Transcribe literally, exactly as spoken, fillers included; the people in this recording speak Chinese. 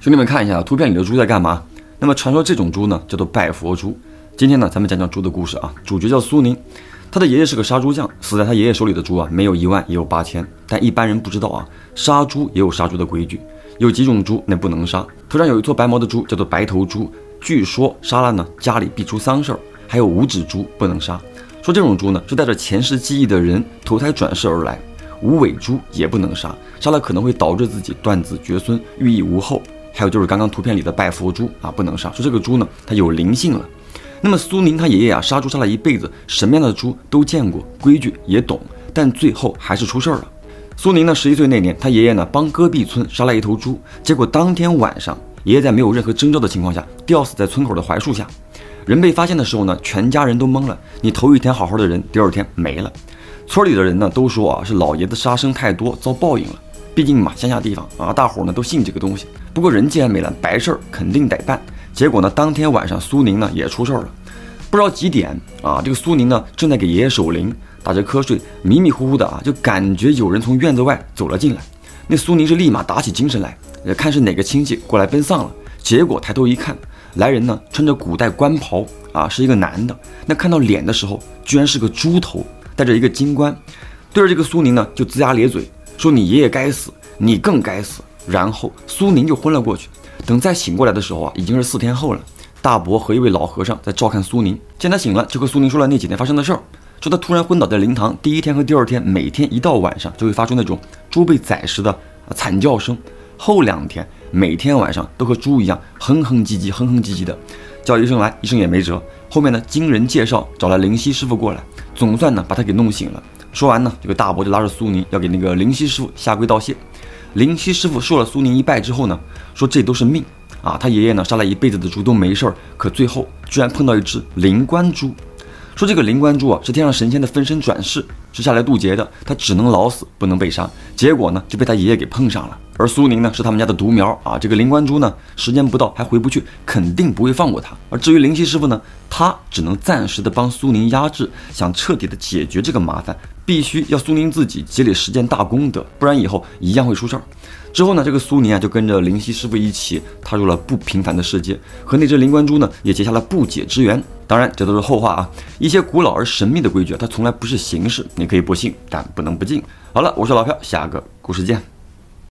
兄弟们看一下图片里的猪在干嘛？那么传说这种猪呢叫做拜佛猪。今天呢咱们讲讲猪的故事啊，主角叫苏宁，他的爷爷是个杀猪匠，死在他爷爷手里的猪啊没有一万也有八千。但一般人不知道啊，杀猪也有杀猪的规矩，有几种猪那不能杀。头上有一撮白毛的猪叫做白头猪，据说杀了呢家里必出丧事儿。还有五指猪不能杀，说这种猪呢是带着前世记忆的人投胎转世而来。无尾猪也不能杀，杀了可能会导致自己断子绝孙，寓意无后。还有就是刚刚图片里的拜佛猪啊，不能杀，说这个猪呢它有灵性了。那么苏宁他爷爷啊杀猪杀了一辈子，什么样的猪都见过，规矩也懂，但最后还是出事儿了。苏宁呢十一岁那年，他爷爷呢帮戈壁村杀了一头猪，结果当天晚上，爷爷在没有任何征兆的情况下吊死在村口的槐树下。人被发现的时候呢，全家人都懵了。你头一天好好的人，第二天没了。村里的人呢都说啊，是老爷子杀生太多，遭报应了。毕竟嘛，乡下地方啊，大伙呢都信这个东西。不过人既然没了，白事儿肯定得办。结果呢，当天晚上苏宁呢也出事儿了。不知道几点啊，这个苏宁呢正在给爷爷守灵，打着瞌睡，迷迷糊糊的啊，就感觉有人从院子外走了进来。那苏宁是立马打起精神来，看是哪个亲戚过来奔丧了。结果抬头一看，来人呢穿着古代官袍啊，是一个男的。那看到脸的时候，居然是个猪头，戴着一个金冠，对着这个苏宁呢就龇牙咧嘴，说你爷爷该死，你更该死。然后苏宁就昏了过去。等再醒过来的时候啊，已经是四天后了。大伯和一位老和尚在照看苏宁，见他醒了，就和苏宁说了那几天发生的事儿，说他突然昏倒在灵堂，第一天和第二天每天一到晚上就会发出那种猪被宰时的惨叫声，后两天每天晚上都和猪一样哼哼唧唧哼哼唧唧的，叫医生来，医生也没辙。后面呢经人介绍找了灵犀师傅过来，总算呢把他给弄醒了。说完呢，这个大伯就拉着苏宁要给那个灵犀师傅下跪道谢。灵犀师傅受了苏宁一拜之后呢，说这都是命啊，他爷爷呢杀了一辈子的猪都没事儿，可最后居然碰到一只灵官猪。说这个灵官猪啊是天上神仙的分身转世，是下来渡劫的，他只能老死不能被杀。结果呢就被他爷爷给碰上了。而苏宁呢是他们家的独苗啊，这个灵官猪呢时间不到还回不去，肯定不会放过他。而至于灵犀师傅呢，他只能暂时的帮苏宁压制，想彻底的解决这个麻烦，必须要苏宁自己积累十件大功德，不然以后一样会出事儿。之后呢，这个苏宁啊就跟着灵犀师傅一起踏入了不平凡的世界，和那只灵官猪呢也结下了不解之缘。当然这都是后话啊，一些古老而神秘的规矩它从来不是形式，你可以不信，但不能不敬。好了，我是老朴，下个故事见。